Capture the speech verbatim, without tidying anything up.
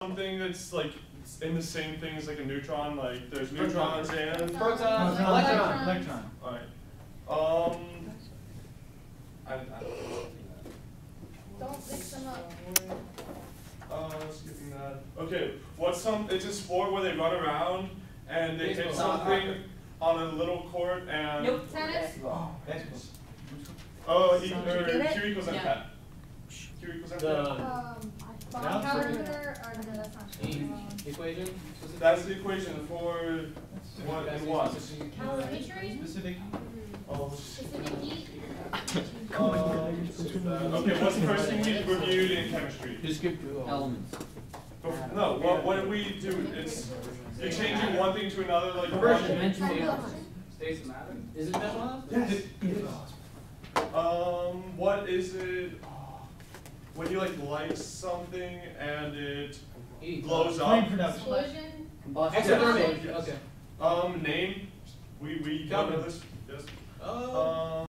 something that's like in the same thing as like a neutron? Like there's neutrons and protons, Proton, electrons. electron. Alright. Um. I, I Don't mix them up. Uh, skipping that. Okay, what's some? It's a sport where they run around and they hit Baseball. something on a little court and. Nope. Tennis. Basketball. Oh, he, So or you get it? Q equals M Yeah. cat. Q equals M The cat. Um, Yeah. calendar, or no, that's not true. e Um, equation. That's the equation for what and what. Calorimetry? Specific. Oh, Specific heat? um, skip that. Okay, what's the first thing we reviewed in chemistry? Just skip through all. Elements. Bef- No, what, what did we do? It's you're changing one thing to another, like Conversion. one- States of matter. Is it metal? Yes. Um, what is it? When you like light something and it E. glows Flame up. production. Explosion? Exothermic. Yes. Okay. Um, name. We we Kelvin. covered this. Yes. Oh. Um.